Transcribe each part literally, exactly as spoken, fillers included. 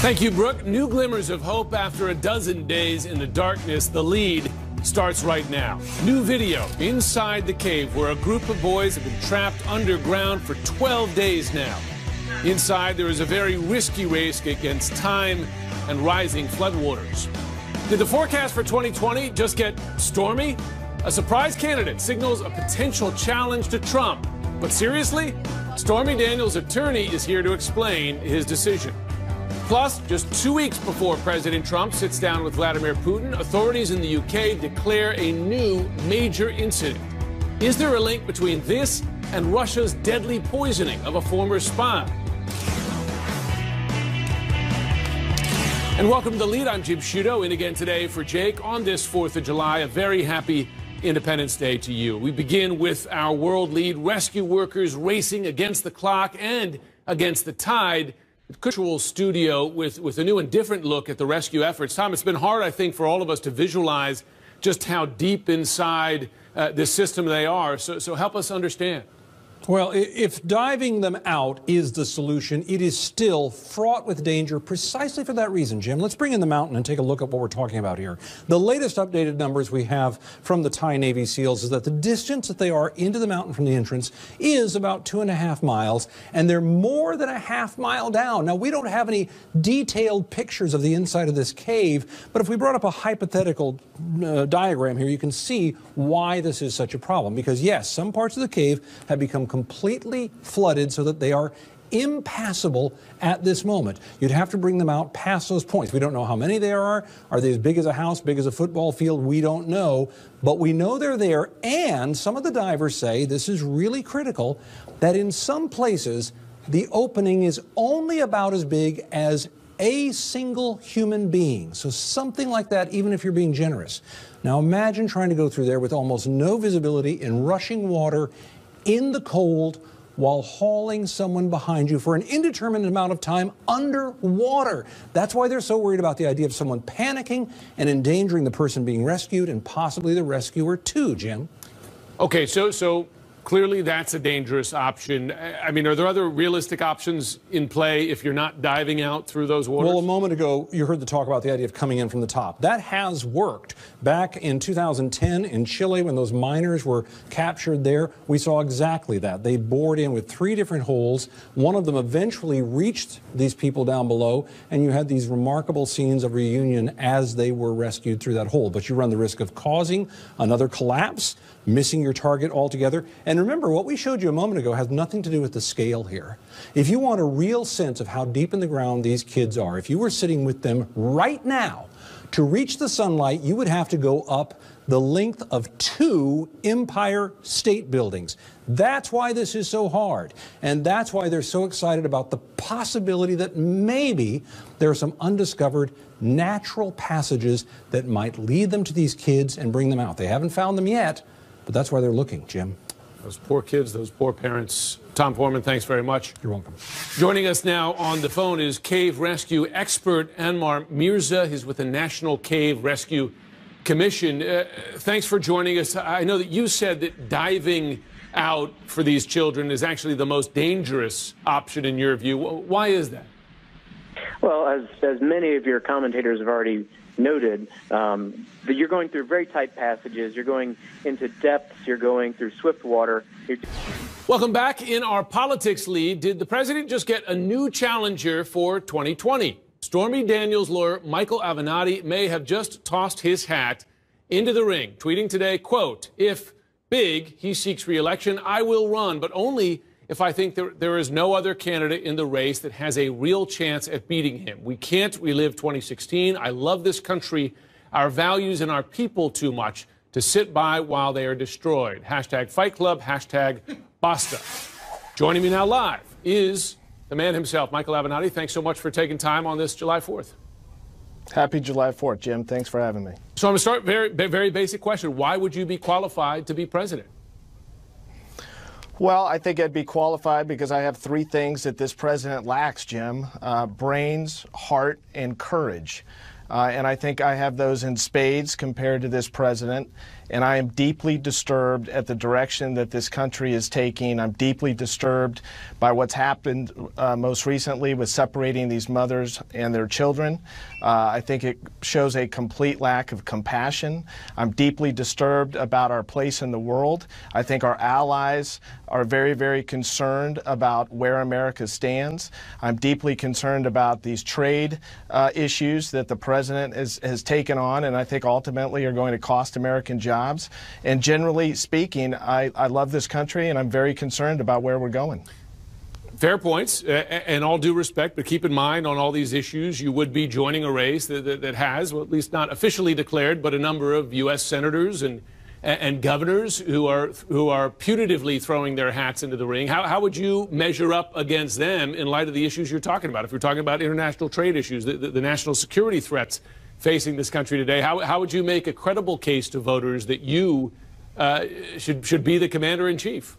Thank you, Brooke. New glimmers of hope after a dozen days in the darkness. The lead starts right now. New video inside the cave where a group of boys have been trapped underground for twelve days now. Inside, there is a very risky race against time and rising floodwaters. Did the forecast for twenty twenty just get stormy? A surprise candidate signals a potential challenge to Trump. But seriously? Stormy Daniels' attorney is here to explain his decision. Plus, just two weeks before President Trump sits down with Vladimir Putin, authorities in the U K declare a new major incident. Is there a link between this and Russia's deadly poisoning of a former spy? And welcome to The Lead. I'm Jim Sciutto, in again today for Jake on this fourth of July. A very happy Independence Day to you. We begin with our world lead, rescue workers racing against the clock and against the tide. Virtual studio with, with a new and different look at the rescue efforts. Tom, it's been hard, I think, for all of us to visualize just how deep inside uh, this system they are. So, so help us understand. Well, if diving them out is the solution, it is still fraught with danger precisely for that reason, Jim. Let's bring in the mountain and take a look at what we're talking about here. The latest updated numbers we have from the Thai Navy SEALs is that the distance that they are into the mountain from the entrance is about two and a half miles, and they're more than a half mile down. Now, we don't have any detailed pictures of the inside of this cave, but if we brought up a hypothetical uh, diagram here, you can see why this is such a problem. Because, yes, some parts of the cave have become completely flooded so that they are impassable at this moment. You'd have to bring them out past those points. We don't know how many there are. Are they as big as a house, big as a football field? We don't know. But we know they're there. And some of the divers say, this is really critical, that in some places the opening is only about as big as a single human being. So something like that, even if you're being generous. Now imagine trying to go through there with almost no visibility in rushing water in the cold while hauling someone behind you for an indeterminate amount of time underwater. That's why they're so worried about the idea of someone panicking and endangering the person being rescued and possibly the rescuer too, Jim. Okay, so so clearly that's a dangerous option. I mean, are there other realistic options in play if you're not diving out through those waters? Well, a moment ago, you heard the talk about the idea of coming in from the top. That has worked. Back in two thousand ten in Chile, when those miners were captured there, we saw exactly that. They bored in with three different holes. One of them eventually reached these people down below, and you had these remarkable scenes of reunion as they were rescued through that hole. But you run the risk of causing another collapse, missing your target altogether. And remember, what we showed you a moment ago has nothing to do with the scale here. If you want a real sense of how deep in the ground these kids are, if you were sitting with them right now, to reach the sunlight, you would have to go up the length of two Empire State Buildings. That's why this is so hard. And that's why they're so excited about the possibility that maybe there are some undiscovered natural passages that might lead them to these kids and bring them out. They haven't found them yet, but that's why they're looking, Jim. Those poor kids, those poor parents. Tom Foreman, thanks very much. You're welcome. Joining us now on the phone is cave rescue expert Anwar Mirza. He's with the National Cave Rescue Commission. Uh, thanks for joining us. I know that you said that diving out for these children is actually the most dangerous option in your view. Why is that? Well, as, as many of your commentators have already noted, um, that you're going through very tight passages, you're going into depths, you're going through swift water. You're... Welcome back. In our politics lead, did the president just get a new challenger for twenty twenty? Stormy Daniels' lawyer Michael Avenatti may have just tossed his hat into the ring, tweeting today, quote, "If big, he seeks re-election, I will run, but only if I think there, there is no other candidate in the race that has a real chance at beating him. We can't relive twenty sixteen. I love this country, our values, and our people too much to sit by while they are destroyed. Hashtag Fight Club, hashtag Basta." Joining me now live is the man himself, Michael Avenatti. Thanks so much for taking time on this July fourth. Happy July fourth, Jim. Thanks for having me. So I'm going to start very, very basic question. Why would you be qualified to be president? Well, I think I'd be qualified because I have three things that this president lacks, Jim. Uh, brains, heart, and courage. Uh, and I think I have those in spades compared to this president. and I am deeply disturbed at the direction that this country is taking. I'm deeply disturbed by what's happened uh, most recently with separating these mothers and their children. Uh, I think it shows a complete lack of compassion. I'm deeply disturbed about our place in the world. I think our allies are very, very concerned about where America stands. I'm deeply concerned about these trade uh, issues that the president has, has taken on, and I think ultimately are going to cost American jobs. And generally speaking, I, I love this country, and I'm very concerned about where we're going. Fair points, uh, and all due respect, but keep in mind on all these issues, you would be joining a race that, that, that has, well, at least not officially declared, but a number of U S senators and and governors who are who are putatively throwing their hats into the ring. How, how would you measure up against them in light of the issues you're talking about? If you're talking about international trade issues, the, the, the national security threats facing this country today, how, how would you make a credible case to voters that you uh, should should be the commander-in-chief?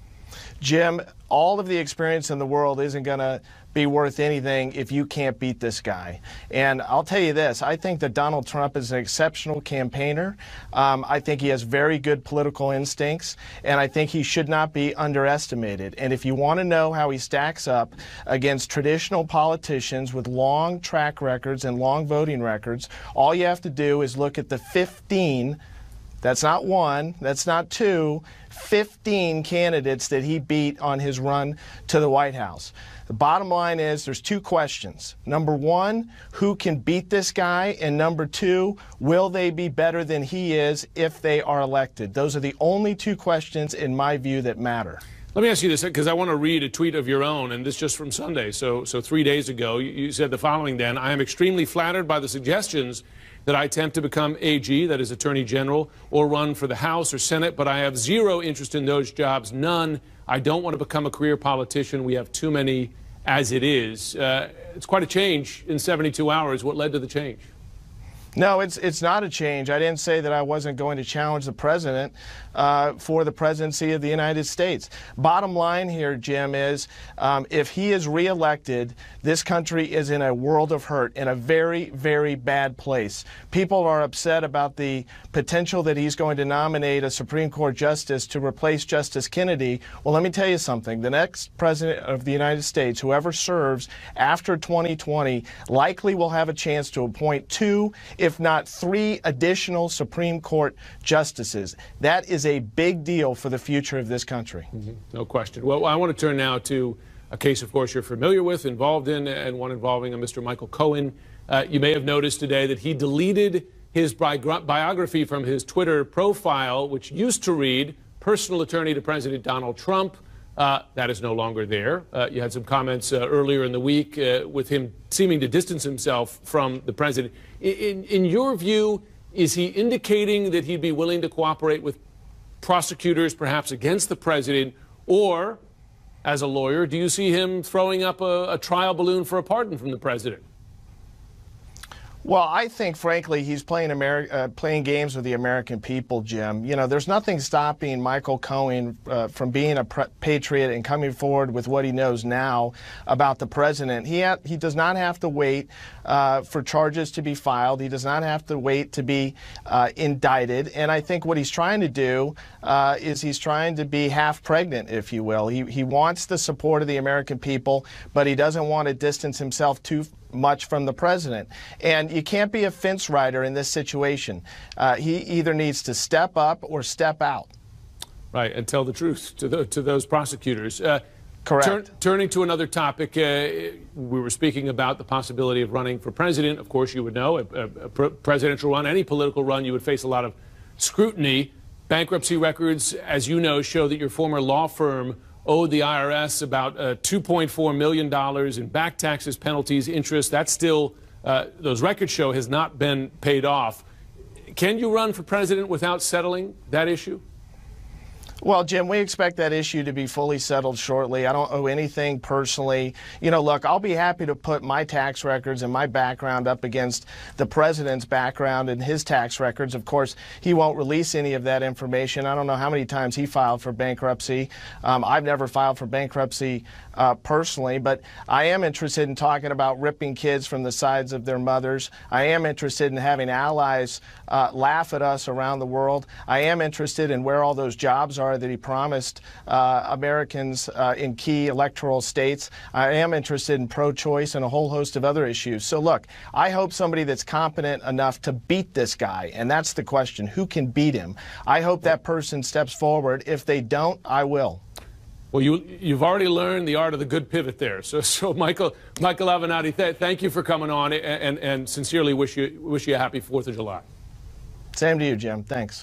Jim, all of the experience in the world isn't going to be worth anything if you can't beat this guy. And I'll tell you this, I think that Donald Trump is an exceptional campaigner. Um, I think he has very good political instincts, and I think he should not be underestimated. And if you want to know how he stacks up against traditional politicians with long track records and long voting records, all you have to do is look at the fifteen, that's not one, that's not two, fifteen candidates that he beat on his run to the White House. The bottom line is there's two questions. Number one, who can beat this guy? And number two, will they be better than he is if they are elected? Those are the only two questions, in my view, that matter. Let me ask you this, because I want to read a tweet of your own, and this just from Sunday. So, so three days ago, you, you said the following then: I am extremely flattered by the suggestions that I attempt to become A G, that is Attorney General, or run for the House or Senate, but I have zero interest in those jobs, none. I don't want to become a career politician. We have too many as it is. Uh, it's quite a change in seventy-two hours. What led to the change? No, it's it's not a change. I didn't say that I wasn't going to challenge the president uh, for the presidency of the United States. Bottom line here, Jim, is um, if he is reelected, this country is in a world of hurt, in a very, very bad place. People are upset about the potential that he's going to nominate a Supreme Court justice to replace Justice Kennedy. Well, let me tell you something. The next president of the United States, whoever serves after twenty twenty, likely will have a chance to appoint two, if not three, additional Supreme Court justices. That is a big deal for the future of this country. Mm-hmm. No question. Well, I want to turn now to a case, of course, you're familiar with, involved in, and one involving a Mister Michael Cohen. Uh, you may have noticed today that he deleted his bi biography from his Twitter profile, which used to read, personal attorney to President Donald Trump. Uh, that is no longer there. Uh, you had some comments uh, earlier in the week uh, with him seeming to distance himself from the president. In, in your view, is he indicating that he'd be willing to cooperate with prosecutors, perhaps against the president, or, as a lawyer, do you see him throwing up a, a trial balloon for a pardon from the president? Well, I think, frankly, he's playing Ameri uh, playing games with the American people, Jim. You know, there's nothing stopping Michael Cohen uh, from being a patriot and coming forward with what he knows now about the president. He ha he does not have to wait uh, for charges to be filed. He does not have to wait to be uh, indicted. And I think what he's trying to do uh, is he's trying to be half pregnant, if you will. He he wants the support of the American people, but he doesn't want to distance himself too much from the president. And you can't be a fence rider in this situation. Uh, he either needs to step up or step out. Right, and tell the truth to, the, to those prosecutors. Uh, Correct. Turn, turning to another topic, uh, we were speaking about the possibility of running for president. Of course, you would know, a, a, a presidential run, any political run, you would face a lot of scrutiny. Bankruptcy records, as you know, show that your former law firm owed the I R S about uh, two point four million dollars in back taxes, penalties, interest. That's still, uh, those records show, has not been paid off. Can you run for president without settling that issue? Well, Jim, we expect that issue to be fully settled shortly. I don't owe anything personally. You know, look, I'll be happy to put my tax records and my background up against the president's background and his tax records. Of course, he won't release any of that information. I don't know how many times he filed for bankruptcy. Um, I've never filed for bankruptcy uh, personally, but I am interested in talking about ripping kids from the sides of their mothers. I am interested in having allies uh, laugh at us around the world. I am interested in where all those jobs are that he promised uh, Americans uh, in key electoral states. I am interested in pro-choice and a whole host of other issues. So look, I hope somebody that's competent enough to beat this guy, and that's the question, who can beat him? I hope that person steps forward. If they don't, I will. Well, you, you've already learned the art of the good pivot there. So, so Michael, Michael Avenatti, th thank you for coming on, and, and, and sincerely wish you, wish you a happy fourth of July. Same to you, Jim. Thanks.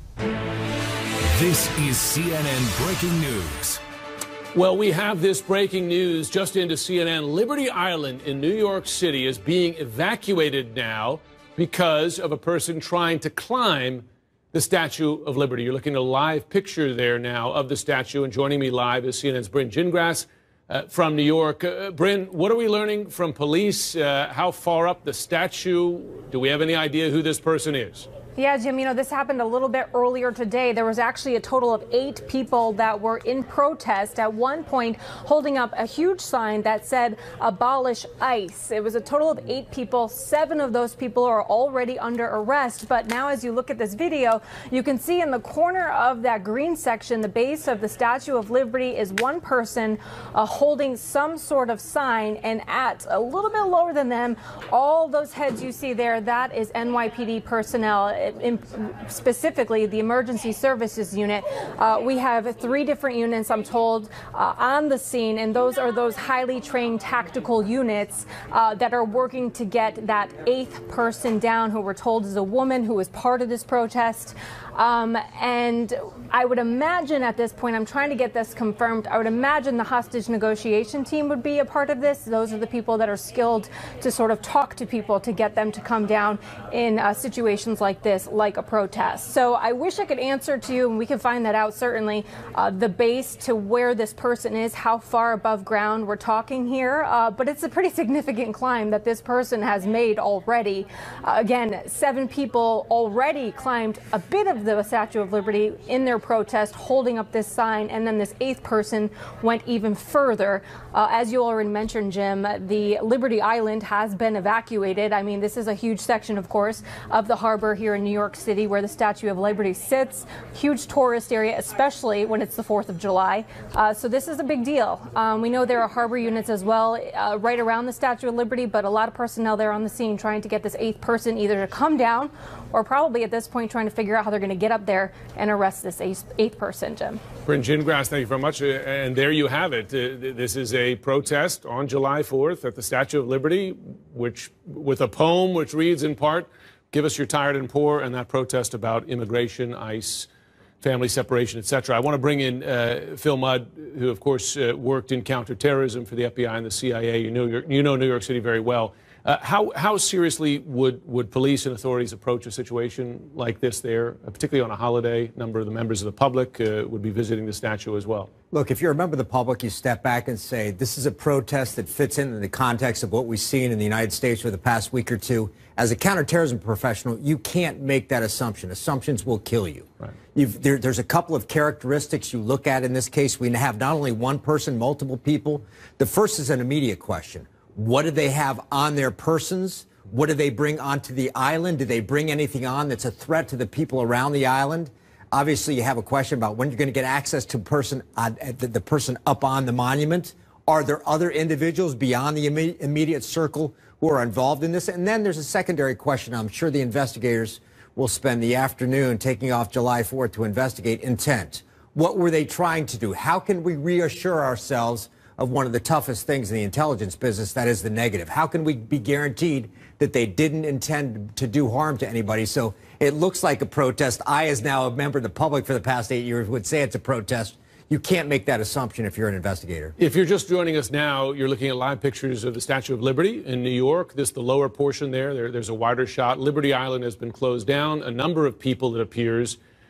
This is C N N Breaking News. Well, we have this breaking news just into C N N. Liberty Island in New York City is being evacuated now because of a person trying to climb the Statue of Liberty. You're looking at a live picture there now of the statue, and joining me live is C N N's Bryn Gingras uh, from New York. Uh, Bryn, what are we learning from police? Uh, how far up the statue? Do we have any idea who this person is? Yeah, Jim, you know, this happened a little bit earlier today. There was actually a total of eight people that were in protest at one point holding up a huge sign that said abolish ICE. It was a total of eight people. Seven of those people are already under arrest. But now as you look at this video, you can see in the corner of that green section, the base of the Statue of Liberty is one person uh, holding some sort of sign, and at a little bit lower than them, all those heads you see there, that is N Y P D personnel. In specifically the emergency services unit. Uh, we have three different units, I'm told, uh, on the scene, and those are those highly trained tactical units uh, that are working to get that eighth person down, who we're told is a woman who was part of this protest. Um, and I would imagine at this point, I'm trying to get this confirmed, I would imagine the hostage negotiation team would be a part of this. Those are the people that are skilled to sort of talk to people to get them to come down in uh, situations like this, like a protest. So I wish I could answer to you, and we can find that out certainly, uh, the base to where this person is, how far above ground we're talking here. Uh, but it's a pretty significant climb that this person has made already. Uh, again, seven people already climbed a bit of the Statue of Liberty in their protest, holding up this sign, and then this eighth person went even further. Uh, as you already mentioned, Jim, the Liberty Island has been evacuated. I mean, this is a huge section, of course, of the harbor here in New York City where the Statue of Liberty sits. Huge tourist area, especially when it's the fourth of July. Uh, so this is a big deal. Um, we know there are harbor units as well uh, right around the Statue of Liberty, but a lot of personnel there on the scene trying to get this eighth person either to come down or probably at this point trying to figure out how they're going to get up there and arrest this eighth, eighth person, Jim. Bryn Gingras, thank you very much. Uh, and there you have it. Uh, this is a protest on July fourth at the Statue of Liberty, which with a poem which reads in part, "Give us your tired and poor," and that protest about immigration, ICE, family separation, et cetera. I want to bring in uh, Phil Mudd, who, of course, uh, worked in counterterrorism for the F B I and the C I A. You know, you know New York City very well. Uh, how, how seriously would, would police and authorities approach a situation like this there, uh, particularly on a holiday? A number of the members of the public uh, would be visiting the statue as well. Look, if you're a member of the public, you step back and say, this is a protest that fits in the context of what we've seen in the United States for the past week or two. As a counterterrorism professional, you can't make that assumption. Assumptions will kill you. Right. You've, there, there's a couple of characteristics you look at in this case. We have not only one person, multiple people. The first is an immediate question. What do they have on their persons? What do they bring onto the island? Do they bring anything on that's a threat to the people around the island? Obviously, you have a question about when you're going to get access to person, uh, the, the person up on the monument. Are there other individuals beyond the imme immediate circle who are involved in this? And then there's a secondary question. I'm sure the investigators will spend the afternoon taking off July fourth to investigate intent. What were they trying to do? How can we reassure ourselves of one of the toughest things in the intelligence business, that is the negative? How can we be guaranteed that they didn't intend to do harm to anybody? So it looks like a protest. I, as now a member of the public for the past eight years, would say it's a protest. You can't make that assumption if you're an investigator. If you're just joining us now, you're looking at live pictures of the Statue of Liberty in New York. This, the lower portion there, there there's a wider shot. Liberty Island has been closed down. A number of people, it appears,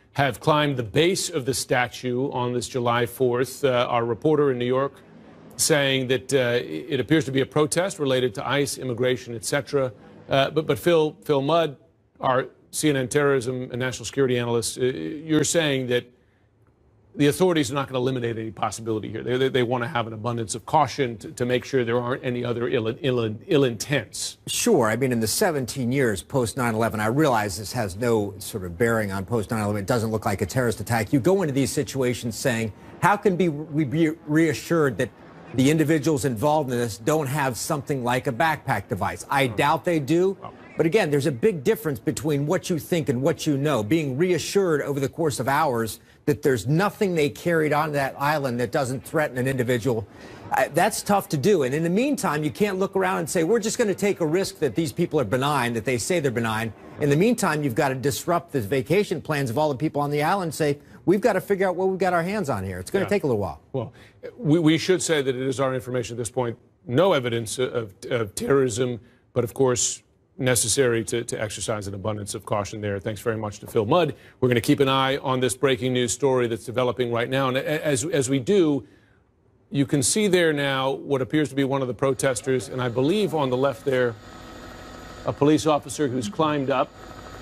have climbed the base of the statue on this July fourth. Uh, our reporter in New York saying that uh, it appears to be a protest related to ICE, immigration, et cetera. Uh, but, but Phil, Phil Mudd, our C N N terrorism and national security analyst, uh, you're saying that the authorities are not going to eliminate any possibility here. They, they, they want to have an abundance of caution to, to make sure there aren't any other ill, ill, ill intents. Sure. I mean, in the seventeen years post nine eleven, I realize this has no sort of bearing on post nine eleven. It doesn't look like a terrorist attack. You go into these situations saying, how can be, we be reassured that the individuals involved in this don't have something like a backpack device? I doubt they do. But again, there's a big difference between what you think and what you know. Being reassured over the course of hours that there's nothing they carried on that island that doesn't threaten an individual, uh, that's tough to do. And in the meantime, you can't look around and say, we're just going to take a risk that these people are benign, that they say they're benign. In the meantime, you've got to disrupt the vacation plans of all the people on the island and say, we've got to figure out what we've got our hands on here. It's going to yeah. take a little while. Well, we, we should say that it is our information at this point. No evidence of, of terrorism, but of course, necessary to, to exercise an abundance of caution there. Thanks very much to Phil Mudd. We're going to keep an eye on this breaking news story that's developing right now. And as, as we do, you can see there now what appears to be one of the protesters. And I believe on the left there, a police officer who's climbed up.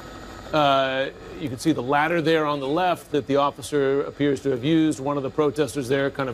Uh, you can see the ladder there on the left that the officer appears to have used. One of the protesters there kind of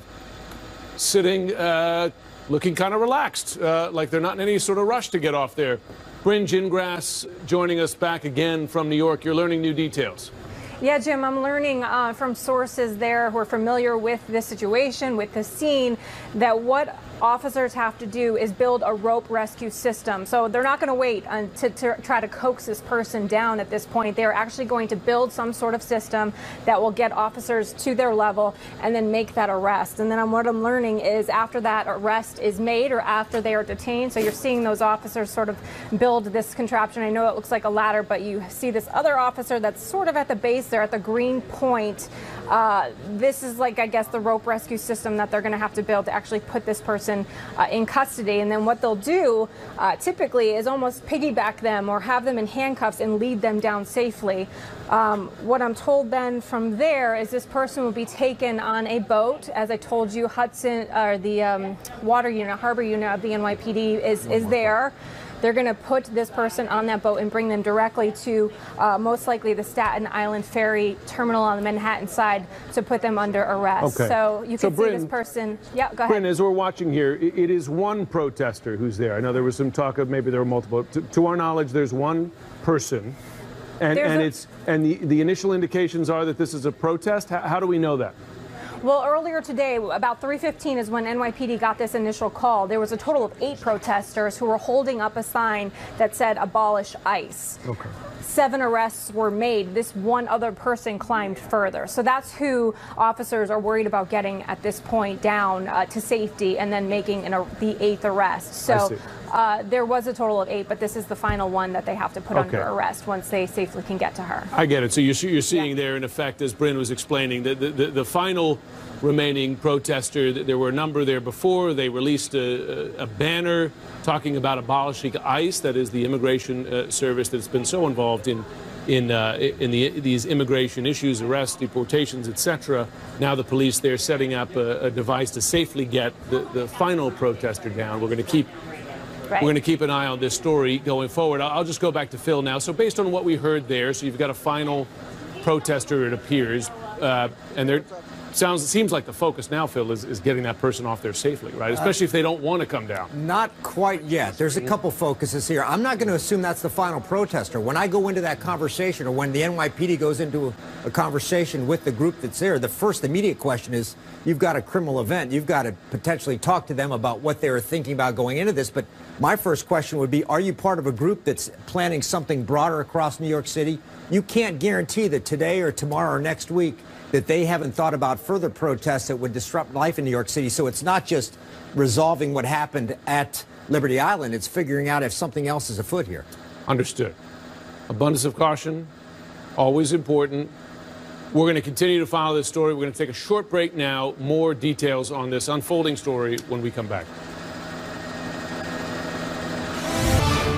sitting, uh, looking kind of relaxed, uh, like they're not in any sort of rush to get off there. Bryn Gingras joining us back again from New York. You're learning new details. Yeah, Jim, I'm learning uh, from sources there who are familiar with this situation, with the scene, that what officers have to do is build a rope rescue system. So they're not going to wait uh, to, to try to coax this person down at this point. They're actually going to build some sort of system that will get officers to their level and then make that arrest. And then what I'm learning is after that arrest is made or after they are detained, so you're seeing those officers sort of build this contraption. I know it looks like a ladder, but you see this other officer that's sort of at the base there at the green point. Uh, this is like, I guess, the rope rescue system that they're going to have to build to actually put this person uh, in custody. And then what they'll do uh, typically is almost piggyback them or have them in handcuffs and lead them down safely. Um, what I'm told then from there is this person will be taken on a boat. As I told you, Hudson, or the um, water unit, harbor unit of the N Y P D is, is there. They're going to put this person on that boat and bring them directly to uh, most likely the Staten Island ferry terminal on the Manhattan side to put them under arrest. Okay. So you so can Bryn, see this person. Yeah, go ahead. Bryn, as we're watching here, it, it is one protester who's there. I know there was some talk of maybe there were multiple. To, to our knowledge, there's one person, and, and a, it's and the, the initial indications are that this is a protest. How, how do we know that? Well, earlier today, about three fifteen is when N Y P D got this initial call. There was a total of eight protesters who were holding up a sign that said abolish ICE. Okay. Seven arrests were made. This one other person climbed further. So that's who officers are worried about getting at this point down uh, to safety and then making an, uh, the eighth arrest. So uh, there was a total of eight, but this is the final one that they have to put okay. under arrest once they safely can get to her. I get it. So you're, you're seeing yeah. there, in effect, as Bryn was explaining, the, the, the, the final remaining protester, there were a number there before. They released a, a, a banner talking about abolishing ICE, that is the immigration uh, service that's been so involved in in uh, in the, these immigration issues, arrests, deportations, et cetera. Now the police, they're setting up a, a device to safely get the, the final protester down. We're going to keep right. we're going to keep an eye on this story going forward. I'll, I'll just go back to Phil now. So based on what we heard there, so you've got a final protester, it appears, uh, and they're Sounds, it seems like the focus now, Phil, is, is getting that person off there safely, right? Especially uh, if they don't want to come down. Not quite yet. There's a couple focuses here. I'm not going to assume that's the final protester. When I go into that conversation, or when the N Y P D goes into a, a conversation with the group that's there, the first immediate question is, you've got a criminal event. You've got to potentially talk to them about what they were thinking about going into this. But my first question would be, are you part of a group that's planning something broader across New York City? You can't guarantee that today or tomorrow or next week that they haven't thought about further protests that would disrupt life in New York City. So it's not just resolving what happened at Liberty Island. It's figuring out if something else is afoot here. Understood. Abundance of caution, always important. We're going to continue to follow this story. We're going to take a short break now. More details on this unfolding story when we come back.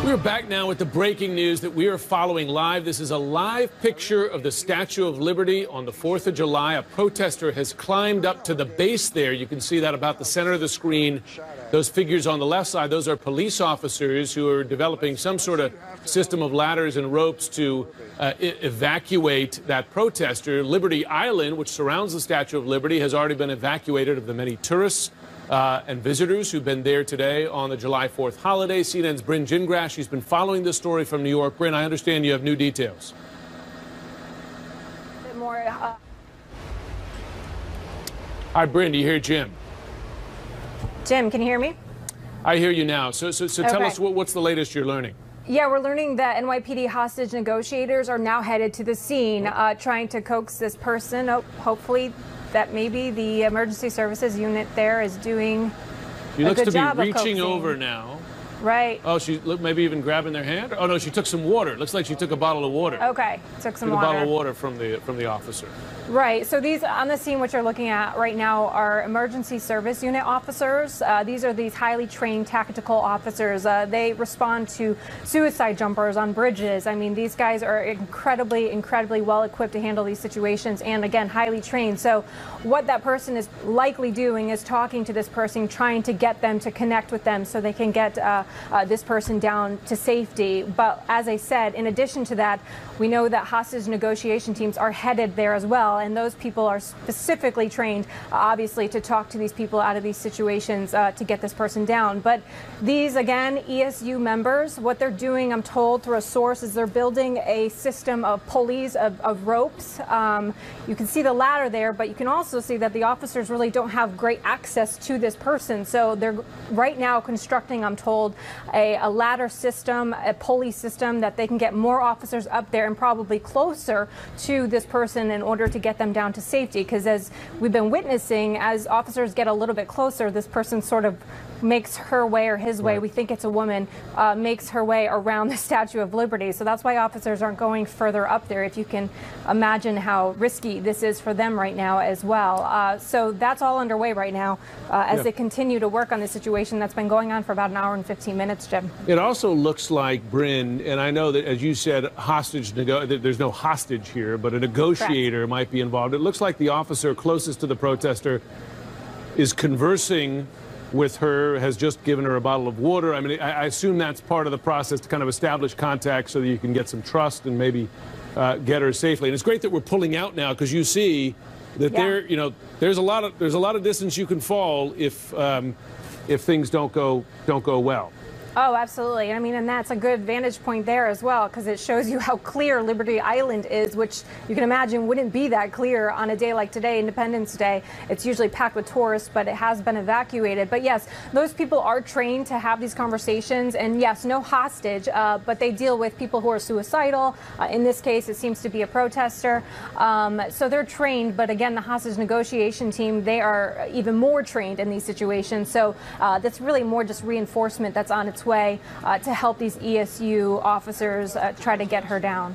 We're back now with the breaking news that we are following live. This is a live picture of the Statue of Liberty on the fourth of July. A protester has climbed up to the base there. You can see that about the center of the screen. Those figures on the left side, those are police officers who are developing some sort of system of ladders and ropes to uh, e evacuate that protester. Liberty Island, which surrounds the Statue of Liberty, has already been evacuated of the many tourists Uh, and visitors who've been there today on the July fourth holiday. C N N's Bryn Gingras, she's been following this story from New York. Bryn, I understand you have new details. A bit more. Uh... Hi, Bryn, do you hear Jim? Jim, can you hear me? I hear you now. So, so, so tell Okay. us what, what's the latest you're learning? Yeah, we're learning that N Y P D hostage negotiators are now headed to the scene, uh, trying to coax this person. Oh, hopefully that maybe the emergency services unit there is doing She a looks good to be job of reaching coaxing. over now. Right. Oh, she look maybe even grabbing their hand. Oh no, she took some water. It looks like she took a bottle of water. Okay, took some took water. a bottle of water from the from the officer. Right. So these on the scene, what you're looking at right now, are emergency service unit officers. Uh, these are these highly trained tactical officers. Uh, they respond to suicide jumpers on bridges. I mean, these guys are incredibly, incredibly well equipped to handle these situations, and again, highly trained. So what that person is likely doing is talking to this person, trying to get them to connect with them so they can get uh, uh, this person down to safety. But as I said, in addition to that, we know that hostage negotiation teams are headed there as well. And those people are specifically trained, uh, obviously, to talk to these people out of these situations uh, to get this person down. But these, again, E S U members, what they're doing, I'm told through a source, is they're building a system of pulleys, of, of ropes. Um, you can see the ladder there, but you can also see that the officers really don't have great access to this person. So they're right now constructing, I'm told, a, a ladder system, a pulley system that they can get more officers up there and probably closer to this person in order to get them down to safety. Because as we've been witnessing, as officers get a little bit closer, this person sort of makes her way or his way, Right. we think it's a woman, uh, makes her way around the Statue of Liberty. So that's why officers aren't going further up there, if you can imagine how risky this is for them right now as well. Uh, so that's all underway right now uh, as Yeah. they continue to work on the situation that's been going on for about an hour and fifteen minutes, Jim. It also looks like, Bryn, and I know that, as you said, hostage nego that there's no hostage here, but a negotiator Correct. might be involved. It looks like the officer closest to the protester is conversing with her, has just given her a bottle of water. I mean, I, I assume that's part of the process to kind of establish contact so that you can get some trust and maybe uh, get her safely. And it's great that we're pulling out now, because you see that Yeah. there, you know, there's a lot of there's a lot of distance you can fall if um, if things don't go don't go well. Oh, absolutely. I mean, and that's a good vantage point there as well, because it shows you how clear Liberty Island is, which you can imagine wouldn't be that clear on a day like today, Independence Day. It's usually packed with tourists, but it has been evacuated. But yes, those people are trained to have these conversations, and yes, no hostage, uh, but they deal with people who are suicidal. Uh, in this case, it seems to be a protester. Um, so they're trained, but again, the hostage negotiation team, they are even more trained in these situations. So uh, that's really more just reinforcement that's on its way uh, to help these E S U officers uh, try to get her down.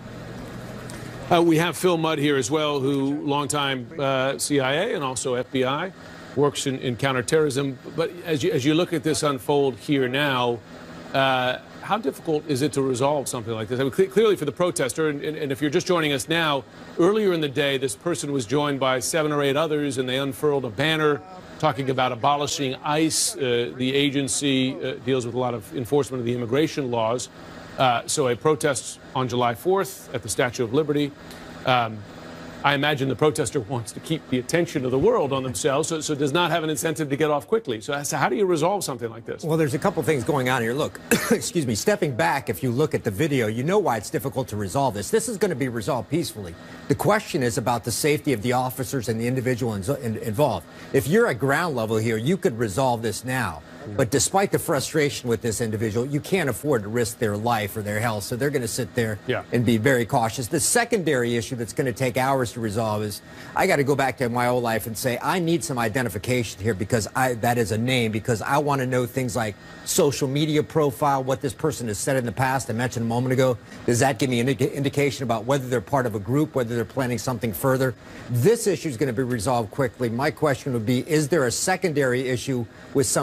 Uh, we have Phil Mudd here as well, who longtime uh, C I A and also F B I, works in, in counterterrorism. But as you, as you look at this unfold here now, uh, how difficult is it to resolve something like this? I mean, cl clearly for the protester, and, and, and if you're just joining us now, earlier in the day, this person was joined by seven or eight others, and they unfurled a banner talking about abolishing ICE. Uh, the agency uh, deals with a lot of enforcement of the immigration laws. Uh, so a protest on July fourth at the Statue of Liberty. Um, I imagine the protester wants to keep the attention of the world on themselves, so, so does not have an incentive to get off quickly. So, so how do you resolve something like this? Well, there's a couple things going on here. Look, excuse me, stepping back, if you look at the video, you know why it's difficult to resolve this. This is going to be resolved peacefully. The question is about the safety of the officers and the individual in, in, involved. If you're at ground level here, you could resolve this now. But despite the frustration with this individual, you can't afford to risk their life or their health, so they're going to sit there yeah. and be very cautious. The secondary issue that's going to take hours to resolve is I got to go back to my old life and say I need some identification here, because I, that is a name, because I want to know things like social media profile, what this person has said in the past. I mentioned a moment ago. Does that give me an indi indication about whether they're part of a group, whether they're planning something further? This issue is going to be resolved quickly. My question would be, is there a secondary issue with some affiliation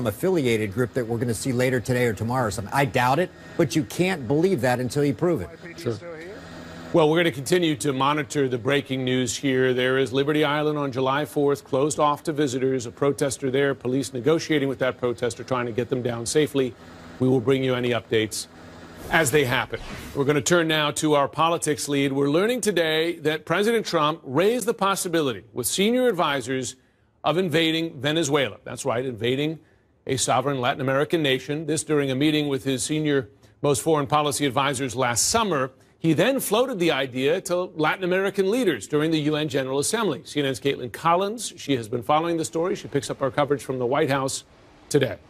affiliated group that we're going to see later today or tomorrow or something. I doubt it, but you can't believe that until you prove it. Sure. Well, we're going to continue to monitor the breaking news here. There is Liberty Island on July fourth, closed off to visitors. A protester there, police negotiating with that protester, trying to get them down safely. We will bring you any updates as they happen. We're going to turn now to our politics lead. We're learning today that President Trump raised the possibility with senior advisors of invading Venezuela. That's right, invading a sovereign Latin American nation. This during a meeting with his senior most foreign policy advisors last summer. He then floated the idea to Latin American leaders during the U N General Assembly. C N N's Caitlin Collins, she has been following the story. She picks up our coverage from the White House today.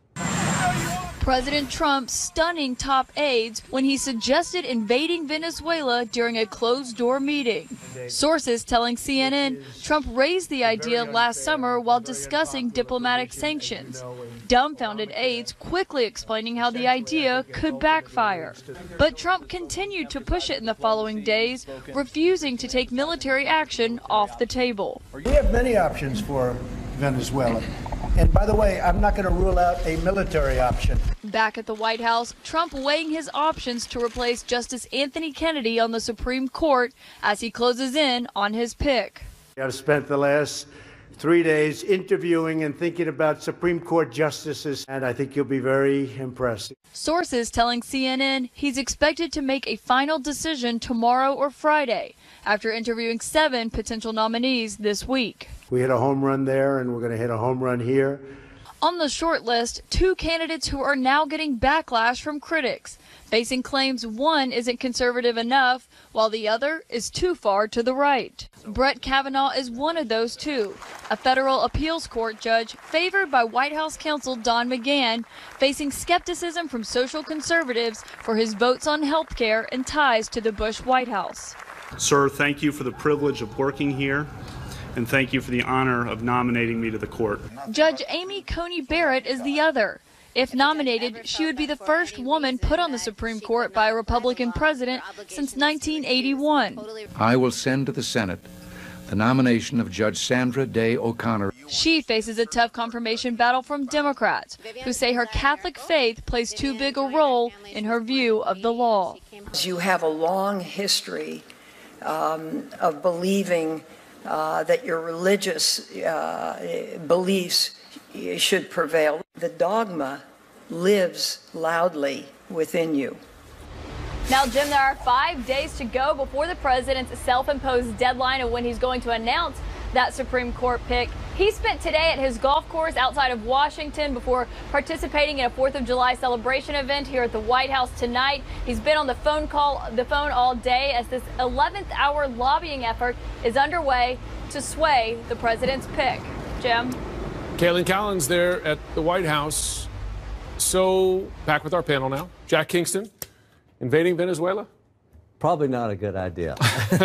President Trump stunning top aides when he suggested invading Venezuela during a closed-door meeting. Sources telling C N N Trump raised the idea last summer while discussing diplomatic sanctions. Dumbfounded aides quickly explaining how the idea could backfire. But Trump continued to push it in the following days, refusing to take military action off the table. We have many options for Venezuela. And by the way, I'm not going to rule out a military option. Back at the White House, Trump weighing his options to replace Justice Anthony Kennedy on the Supreme Court as he closes in on his pick. I've spent the last three days interviewing and thinking about Supreme Court justices, and I think you'll be very impressed. Sources telling C N N he's expected to make a final decision tomorrow or Friday after interviewing seven potential nominees this week. We hit a home run there, and we're going to hit a home run here. On the short list, two candidates who are now getting backlash from critics, facing claims one isn't conservative enough, while the other is too far to the right. Brett Kavanaugh is one of those two, a federal appeals court judge favored by White House counsel Don McGahn, facing skepticism from social conservatives for his votes on health care and ties to the Bush White House. Sir, thank you for the privilege of working here, and thank you for the honor of nominating me to the court. Judge Amy Coney Barrett is the other. If nominated, she would be the first woman put on the Supreme Court by a Republican president since nineteen eighty-one. I will send to the Senate the nomination of Judge Sandra Day O'Connor. She faces a tough confirmation battle from Democrats, who say her Catholic faith plays too big a role in her view of the law. You have a long history um, of believing uh, that your religious uh, beliefs should prevail. The dogma lives loudly within you. Now, Jim, there are five days to go before the president's self-imposed deadline of when he's going to announce that Supreme Court pick. He spent today at his golf course outside of Washington before participating in a fourth of July celebration event here at the White House tonight. He's been on the phone call, the phone all day as this eleventh hour lobbying effort is underway to sway the president's pick. Jim? Caitlin Collins there at the White House. So, back with our panel now. Jack Kingston, invading Venezuela? Probably not a good idea.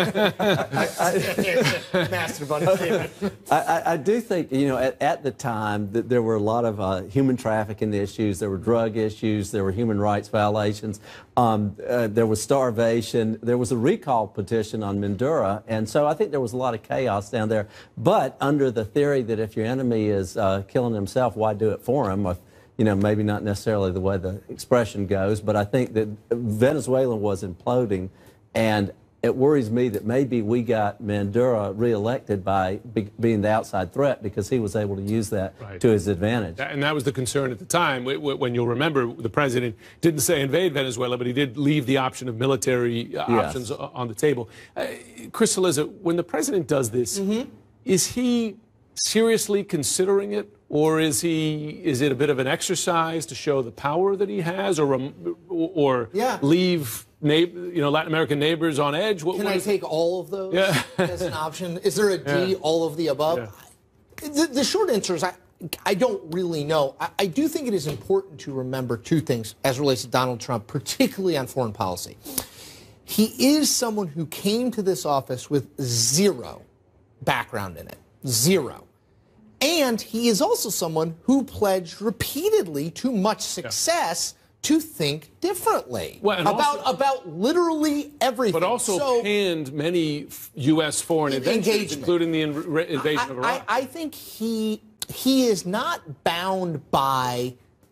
I, I, I, I do think, you know, at, at the time that there were a lot of uh, human trafficking issues, there were drug issues, there were human rights violations, um, uh, there was starvation, there was a recall petition on Maduro, and so I think there was a lot of chaos down there. But under the theory that if your enemy is uh, killing himself, why do it for him? You know, maybe not necessarily the way the expression goes, but I think that Venezuela was imploding, and it worries me that maybe we got Maduro reelected by be, being the outside threat because he was able to use that right. to his advantage. And that was the concern at the time. When you'll remember, the president didn't say invade Venezuela, but he did leave the option of military uh, yes. options on the table. Uh, Chris Cillizza, when the president does this, mm-hmm. is he seriously considering it? Or is he? Is it a bit of an exercise to show the power that he has, or or yeah. leave neighbor, you know, Latin American neighbors on edge? What, Can what I is take it? all of those yeah. as an option? Is there a D, yeah. all of the above? Yeah. The, the short answer is I, I don't really know. I, I do think it is important to remember two things as relates to Donald Trump, particularly on foreign policy. He is someone who came to this office with zero background in it, zero. And he is also someone who pledged repeatedly to much success yeah. to think differently well, about, also, about literally everything. But also so, panned many U S foreign adventures, including the inv invasion I, of Iraq. I, I think he, he is not bound by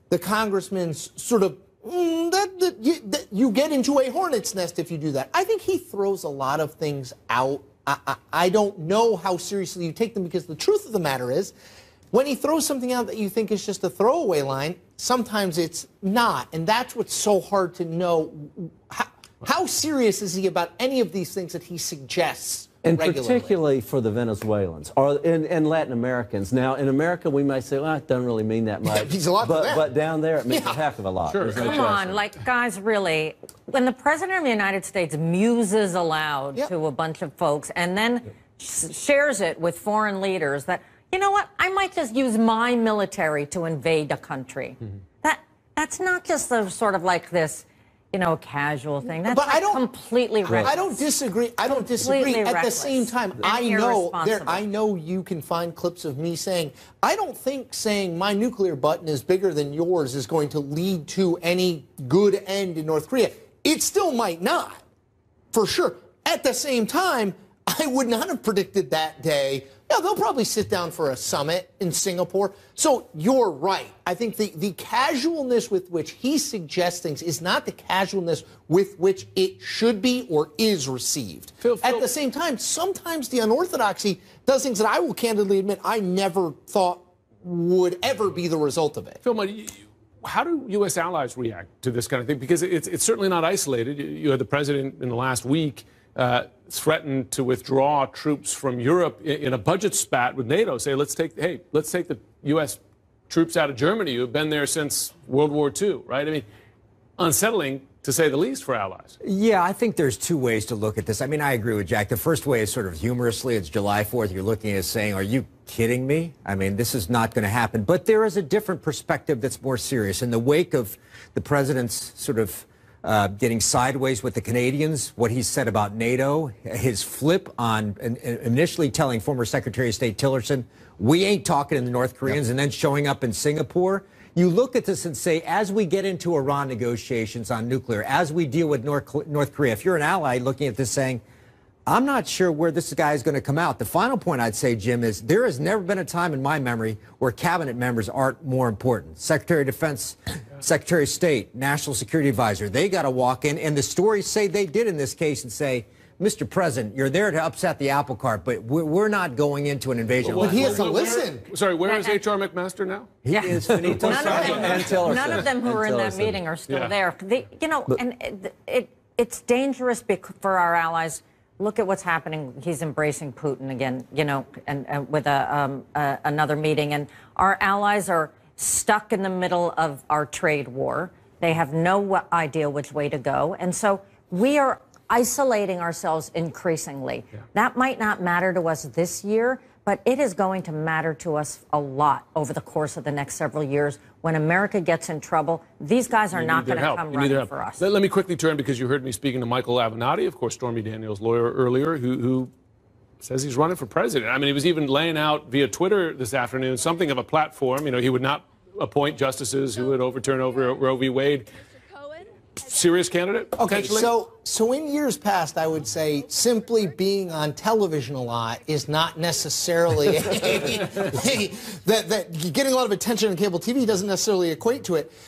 the congressman's sort of, mm, that, that, you, that you get into a hornet's nest if you do that. I think he throws a lot of things out. I, I, I don't know how seriously you take them, because the truth of the matter is, when he throws something out that you think is just a throwaway line, sometimes it's not. And that's what's so hard to know. How, how serious is he about any of these things that he suggests? And regularly? particularly for the Venezuelans or and, and Latin Americans. Now, in America, we may say, well, it doesn't really mean that much. Yeah, he's a lot but, for them. but down there, it means Yeah. a heck of a lot. Sure. There's no Come question. on, like, guys, really, when the President of the United States muses aloud Yep. to a bunch of folks and then sh shares it with foreign leaders that, you know what, I might just use my military to invade a country. Mm-hmm. That That's not just a sort of like this, you know, casual thing. That's But like I don't completely reckless. I don't disagree. I don't disagree. Completely At the reckless same time, and I know there. irresponsible. I know you can find clips of me saying, I don't think saying my nuclear button is bigger than yours is going to lead to any good end in North Korea. It still might not, for sure. At the same time, I would not have predicted that day. Yeah, they'll probably sit down for a summit in Singapore. So you're right. I think the, the casualness with which he suggests things is not the casualness with which it should be or is received. Phil, Phil, At the same time, sometimes the unorthodoxy does things that I will candidly admit I never thought would ever be the result of it. Phil, how do U S allies react to this kind of thing? Because it's, it's certainly not isolated. You had the president in the last week uh, threatened to withdraw troops from Europe in, in a budget spat with NATO. Say, let's take, hey, let's take the U S troops out of Germany who have been there since World War Two, right? I mean, unsettling, to say the least, for allies. Yeah, I think there's two ways to look at this. I mean, I agree with Jack. The first way is sort of humorously. It's July fourth. You're looking at it saying, are you kidding me? I mean, this is not going to happen. But there is a different perspective that's more serious. In the wake of the president's sort of uh, getting sideways with the Canadians, what he said about NATO, his flip on in, initially telling former Secretary of State Tillerson, we ain't talking to the North Koreans, yep. and then showing up in Singapore. You look at this and say, as we get into Iran negotiations on nuclear, as we deal with North, North Korea, if you're an ally looking at this saying, I'm not sure where this guy is going to come out. The final point I'd say, Jim, is there has never been a time in my memory where cabinet members aren't more important. Secretary of Defense, Secretary of State, National Security Advisor, they got to walk in, and the stories say they did in this case and say, Mister President, you're there to upset the apple cart, but we're not going into an invasion. Well, he has to where, listen. Where, sorry, where is H R McMaster now? He is finito. None, of them, and Tillerson. none of them who and were in Tillerson. that meeting are still Yeah. there. They, you know, But, and it, it it's dangerous bec- for our allies. Look at what's happening. He's embracing Putin again, you know, and, and with a, um, uh, another meeting. And our allies are stuck in the middle of our trade war. They have no idea which way to go. And so we are isolating ourselves increasingly. Yeah. That might not matter to us this year, but it is going to matter to us a lot over the course of the next several years. When America gets in trouble, these guys are You not going to help. come You need their running help. for us. Let, let me quickly turn, because you heard me speaking to Michael Avenatti, of course, Stormy Daniels' lawyer earlier, who, who says he's running for president. I mean, he was even laying out via Twitter this afternoon something of a platform. You know, he would not appoint justices who would overturn over Roe v. Wade. Serious candidate? Okay, so so in years past, I would say simply being on television a lot is not necessarily a, a, that that getting a lot of attention on cable T V doesn't necessarily equate to it.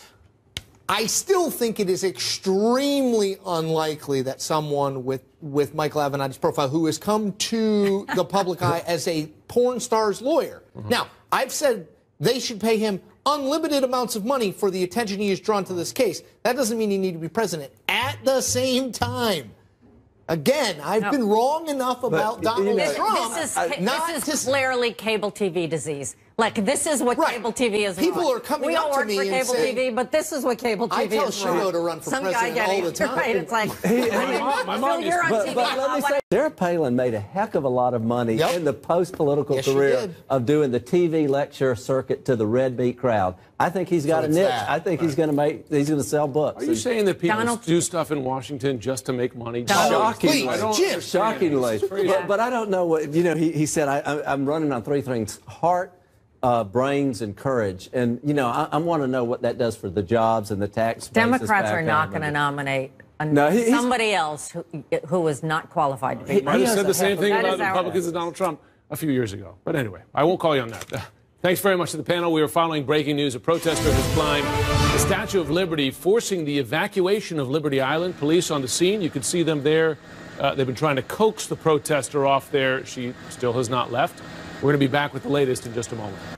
I still think it is extremely unlikely that someone with with Michael Avenatti's profile, who has come to the public eye as a porn star's lawyer. Mm-hmm. Now, I've said they should pay him unlimited amounts of money for the attention he has drawn to this case. That doesn't mean he need to be president. At the same time, again, I've no. been wrong enough about but, Donald you know, Trump. This is, uh, not this is clearly cable T V disease. Like, this is what right. cable T V is. People wrong. are coming we up all to work me for and cable saying, T V, but this is what cable T V I tell is wrong. Shiro to run for Some president guy getting all the time. Right, it's like, He, my mom, my mom you're on but, T V. but let me say, Sarah Palin made a heck of a lot of money Yep. in the post-political Yes, she career did. of doing the T V lecture circuit to the red meat crowd. I think he's got So a it's niche. that. I think Right. he's going to make. He's going to sell books. Are you And saying that people Donald- do stuff in Washington just to make money? Shockingly, Please, I don't Jim. understand. shockingly. It's crazy. But, but I don't know what you know. He, he said, I, I, "I'm running on three things: heart, uh, brains, and courage." And you know, I, I want to know what that does for the jobs and the tax. Democrats are not going to nominate a, No, he- he's- somebody else who, who is not qualified to be He- Might have president. said the same thing That about is the our- Republicans and Donald Trump a few years ago. But anyway, I won't call you on that. Thanks very much to the panel. We are following breaking news. A protester has climbed the Statue of Liberty, forcing the evacuation of Liberty Island. Police on the scene. You can see them there. Uh, they've been trying to coax the protester off there. She still has not left. We're going to be back with the latest in just a moment.